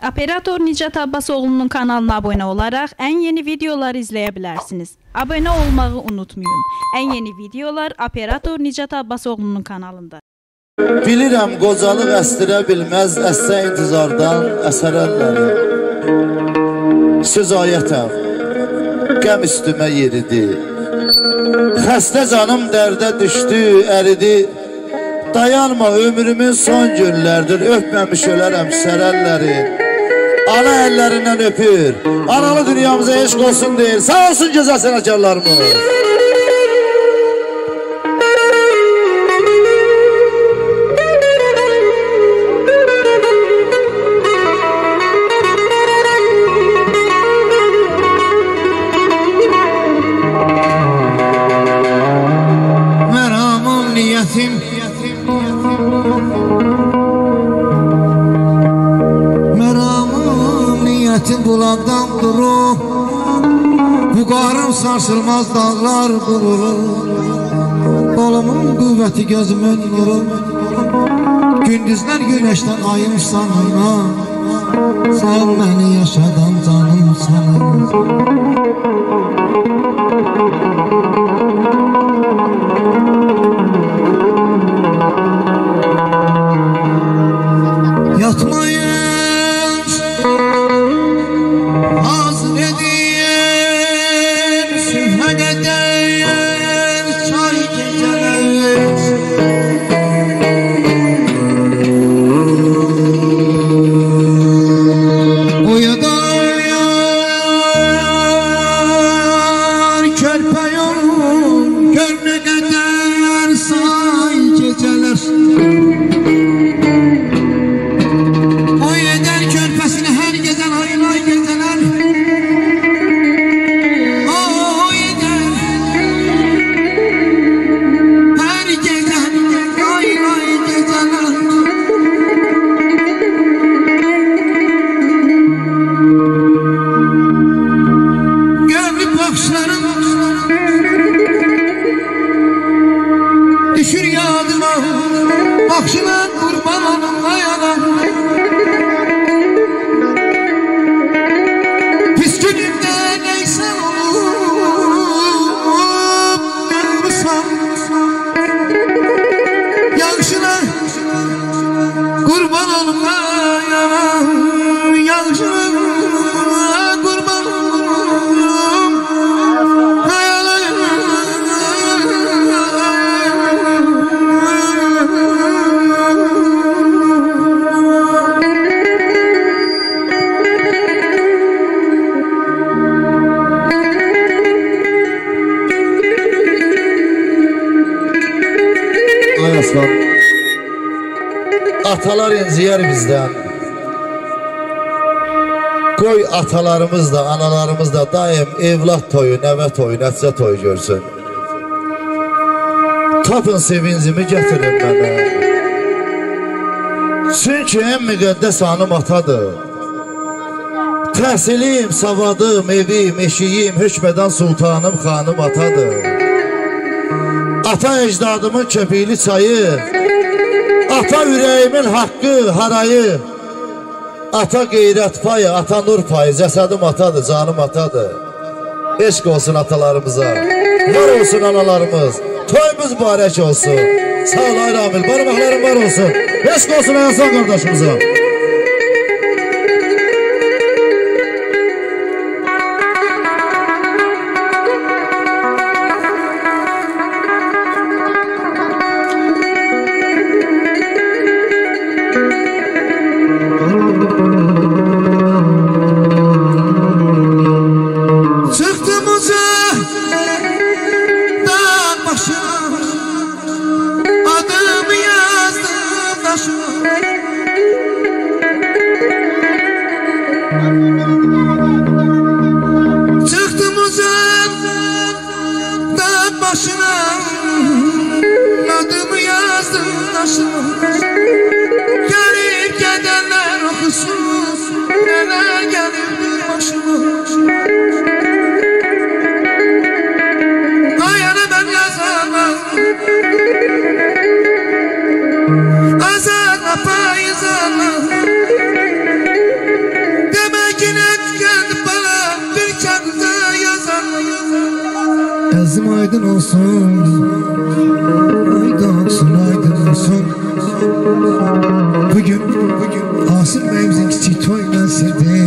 Operator Nicat Abbasoğlu'nun kanalına abone olarak en yeni videoları izleyebilirsiniz. Abone olmayı unutmayın. En yeni videolar Operator Nicat Abbasoğlu'nun kanalında. Bilirəm qocalıq əstirə bilməz əssə intizardan əsər əlləri. Söz ayətəm, qəm üstümə yeridi. Xəstə canım dərdə düşdü, əridi. Dayanma, ömrümün son günlərdir, öpməmiş ölərəm sərəlləri. Ana əllərindən öpür, analı dünyamıza eşq olsun deyir. Sağ olsun gözəl sənətkarlarımız. Meramım niyetim bulaktan durur. Bu qarım sarsılmaz dağlar qurur. Kolumun kuvveti gözümün nuru. Gündüzler güneşten ayım sanına. Sen beni yaşadan canım sanır. Yatmayın hazır edin sübhe kadar çay geceler. Uyudar körpe yolun gönlü kadar say geceler. Düşür yadıma, bakşına kurban onunla yana. Püskünümde neysen olup yanmışsam. Yağışına kurban onunla yana. Yağışına kurban onunla. Atalar inciyər bizdən. Qoy atalarımız da, analarımız da daim evlat toyu, nəvə toyu, nəticə toyu görsün. Tapın sevincimi gətirin mənə. Çünki ən müqəddəs anım atadır. Təhsilim, savadım, evim, eşiyim, hökmədən sultanım, xanım atadır. Ata ecdadımın köpüklü çayı, ata ürəyimin haqqı, harayı, ata qeyrət payı, ata nur payı, cəsədim atadır, canım atadır. Eşq olsun atalarımıza, var olsun analarımız, toyumuz barək olsun. Sağ ol ay Ramil, barmaqlarım var olsun. Eşq olsun Ayaslan qardaşımıza. Çıktım uzaktan başına, adımı yazdım taşına. Gelip gidenler okusun, neler gelirdi başıma. Dayanı ben yazamam. Azarla payızarla olsun. Aydın olsun, aydın olsun. Bugün Asım Bey'imizin kiçik toyuna sildi.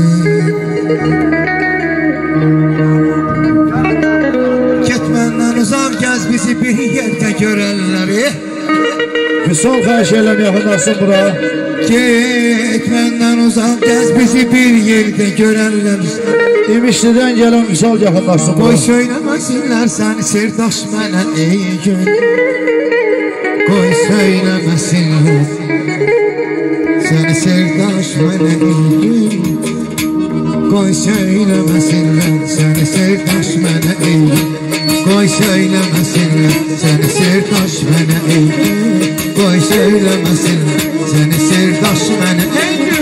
Getmenden uzak gez bizi bir yerde görenleri. Son xahiş eylem yaxınlaşsın bura. Getmenden uzak gez bizi bir yerde görenleri. İmişli'den gelen misal yaxınlaşsın bura. Qoy söyləməsinlər səni sirdaş mənə ey gün. Qoy söyləməsinlər səni sirdaş mənə ey gün. Qoy söyləməsinlər səni sirdaş mənə ey gün. Qoy söyləməsinlər səni sirdaş mənə ey gün. Qoy söyləməsinlər səni sirdaş mənə ey gün.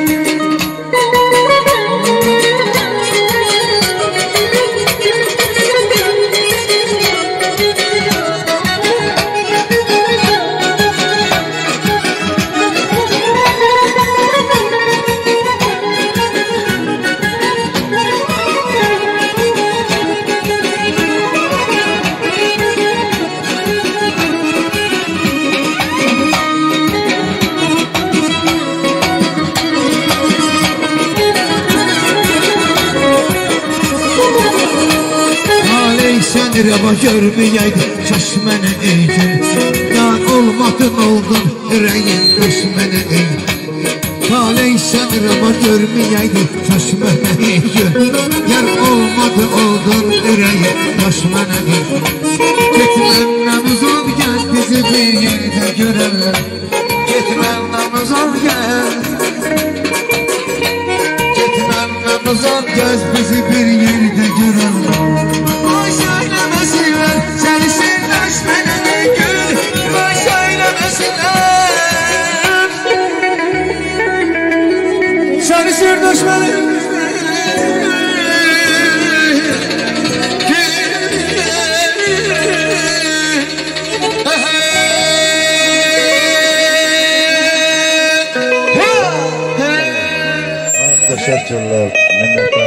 Rəva görməyəydi kaş mənə ey gün. Yar olmadın oldun ürəyin kaş mənə ey gün. Taley sən rəva görməyəydi kaş mənə ey gün. Yar olmadın oldun ürəyin kaş mənə ey gün. Getməndən uzaq gəl bizi bir yerdə görərlər. Getməndən uzaq gəl. Getməndən uzaq gəl bizi bir yerdə görərlər. Səni sirdaş mənə ey gün. Qoy söyləməsinlər səni sirdaş mənə ey Teşekkürler. Minnettar.